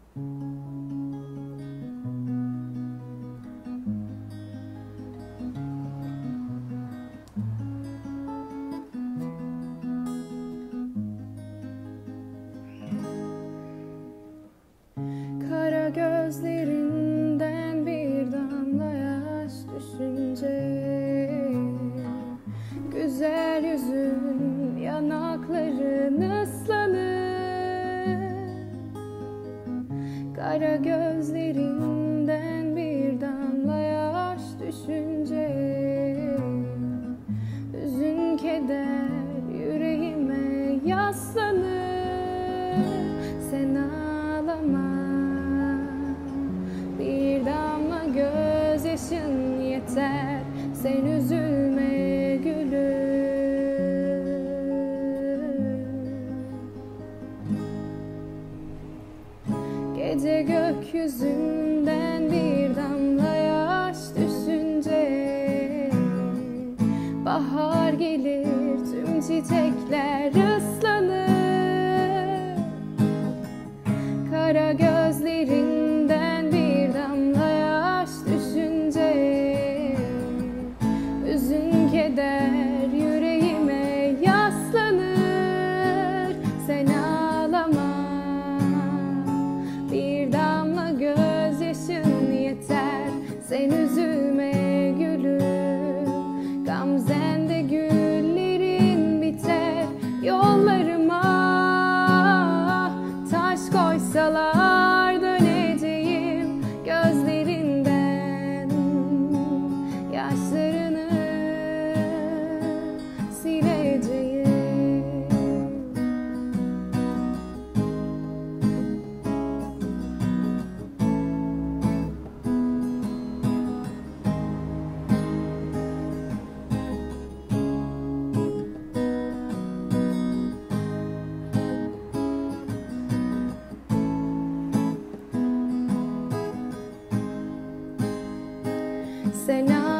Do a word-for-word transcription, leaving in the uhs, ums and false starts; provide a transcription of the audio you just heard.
Kara gözlerinden bir damla yaş düşünce, güzel yüzün, yanakların ıslanır. Kara gözlerinden bir damla yaş düşünce, hüzün keder yüreğime yaslanır. Sen ağlama, bir damla gözyaşın yeter. Sen üzülme gülüm. Gece gökyüzünden bir damla yaş düşünce, bahar gelir, tüm çiçekler ıslanır. Kara gözlerinden bir damla yaş düşünce, hüzün keder yüreğime yaslanır. Sen ağlama, bir damla gözyaşın yeter. Sen üzülme gülüm, gamzende güllerin biter. Yollarıma taş koysalar döneceğim, gözlerinden yaşlarını sileceğim. Sen